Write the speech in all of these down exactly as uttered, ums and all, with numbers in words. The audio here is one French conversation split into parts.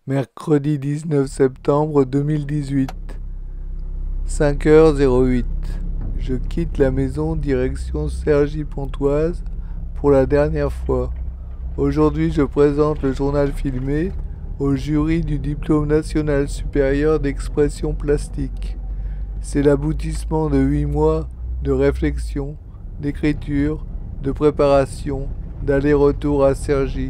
Mercredi dix-neuf septembre deux mille dix-huit, cinq heures zéro huit. Je quitte la maison direction Cergy-Pontoise pour la dernière fois. Aujourd'hui, je présente le journal filmé au jury du diplôme national supérieur d'expression plastique. C'est l'aboutissement de huit mois de réflexion, d'écriture, de préparation, d'aller-retour à Cergy.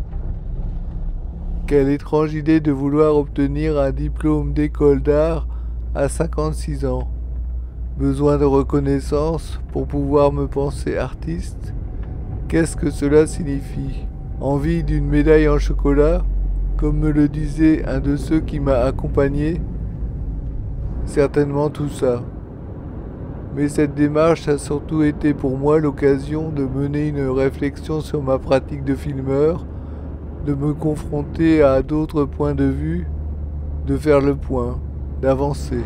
Quelle étrange idée de vouloir obtenir un diplôme d'école d'art à cinquante-six ans. Besoin de reconnaissance pour pouvoir me penser artiste? Qu'est-ce que cela signifie? Envie d'une médaille en chocolat, comme me le disait un de ceux qui m'a accompagné? Certainement tout ça. Mais cette démarche a surtout été pour moi l'occasion de mener une réflexion sur ma pratique de filmeur, de me confronter à d'autres points de vue, de faire le point, d'avancer.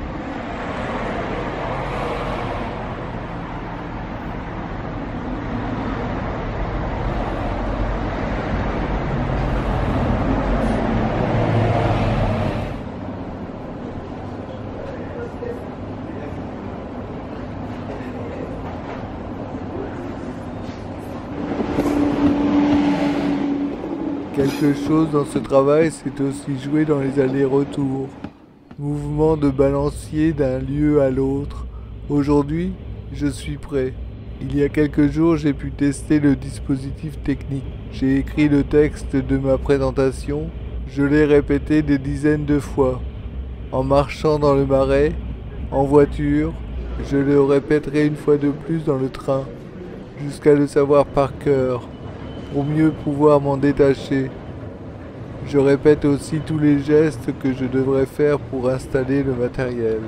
Quelque chose dans ce travail s'est aussi joué dans les allers-retours. Mouvement de balancier d'un lieu à l'autre. Aujourd'hui, je suis prêt. Il y a quelques jours, j'ai pu tester le dispositif technique. J'ai écrit le texte de ma présentation. Je l'ai répété des dizaines de fois. En marchant dans le marais, en voiture, je le répéterai une fois de plus dans le train, jusqu'à le savoir par cœur, pour mieux pouvoir m'en détacher. Je répète aussi tous les gestes que je devrais faire pour installer le matériel.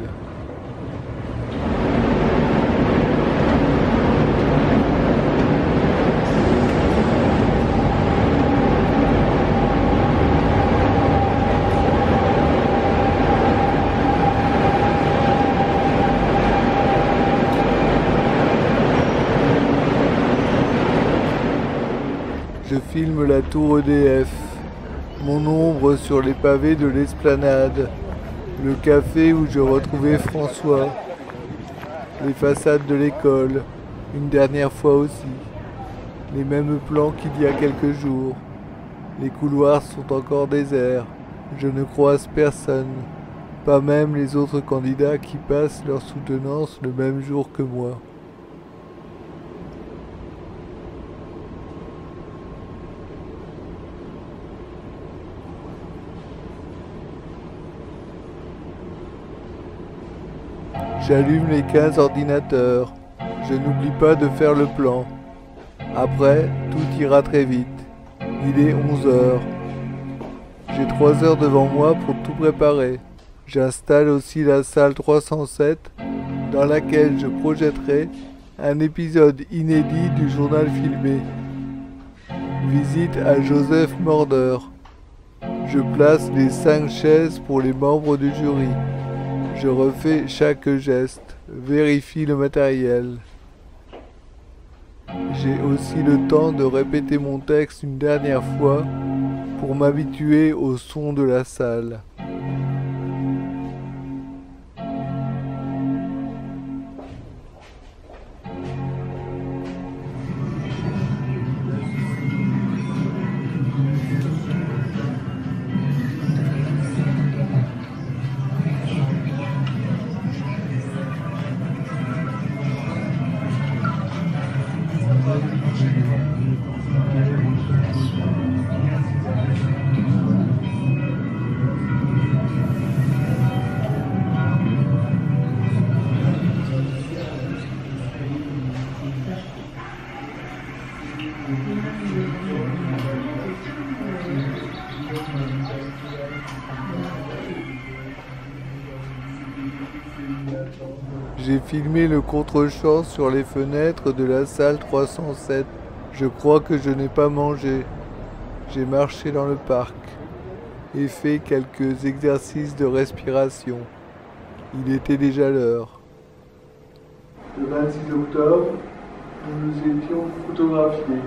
Je filme la tour E D F, mon ombre sur les pavés de l'esplanade, le café où je retrouvais François, les façades de l'école, une dernière fois aussi, les mêmes plans qu'il y a quelques jours. Les couloirs sont encore déserts, je ne croise personne, pas même les autres candidats qui passent leur soutenance le même jour que moi. J'allume les quinze ordinateurs. Je n'oublie pas de faire le plan. Après, tout ira très vite. Il est onze heures. J'ai trois heures devant moi pour tout préparer. J'installe aussi la salle trois cent sept dans laquelle je projetterai un épisode inédit du journal filmé. Visite à Joseph Morder. Je place les cinq chaises pour les membres du jury. Je refais chaque geste, vérifie le matériel. J'ai aussi le temps de répéter mon texte une dernière fois pour m'habituer au son de la salle. J'ai filmé le contre-champ sur les fenêtres de la salle trois cent sept. Je crois que je n'ai pas mangé. J'ai marché dans le parc et fait quelques exercices de respiration. Il était déjà l'heure. Le vingt-six octobre, nous nous étions photographiés.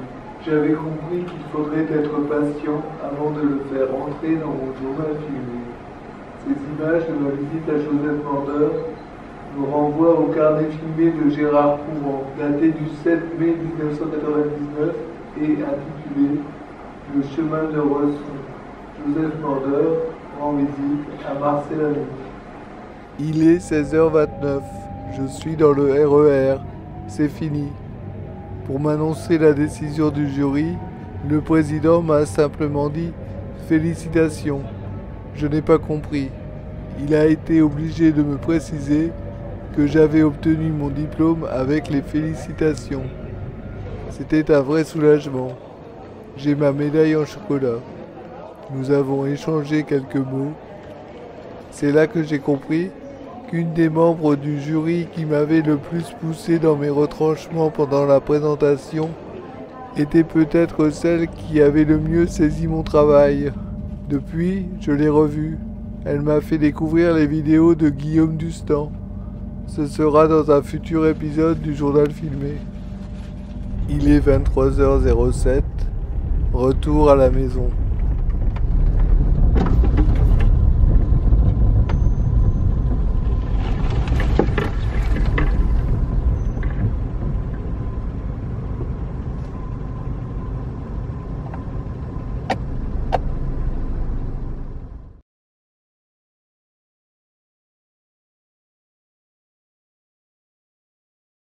J'avais compris qu'il faudrait être patient avant de le faire entrer dans mon journal filmé. Ces images de ma visite à Joseph Mander me renvoient au carnet filmé de Gérard Courant, daté du sept mai mille neuf cent quatre-vingt-dix-neuf et intitulé « Le chemin de Resson. Joseph Mander rend visite à Marcel Amity ». Il est seize heures vingt-neuf. Je suis dans le R E R. C'est fini. Pour m'annoncer la décision du jury, le président m'a simplement dit « Félicitations ». Je n'ai pas compris. Il a été obligé de me préciser que j'avais obtenu mon diplôme avec les félicitations. C'était un vrai soulagement. J'ai ma médaille en chocolat. Nous avons échangé quelques mots. C'est là que j'ai compris qu'une des membres du jury qui m'avait le plus poussé dans mes retranchements pendant la présentation était peut-être celle qui avait le mieux saisi mon travail. Depuis, je l'ai revue. Elle m'a fait découvrir les vidéos de Guillaume Dustan. Ce sera dans un futur épisode du journal filmé. Il est vingt-trois heures zéro sept. Retour à la maison.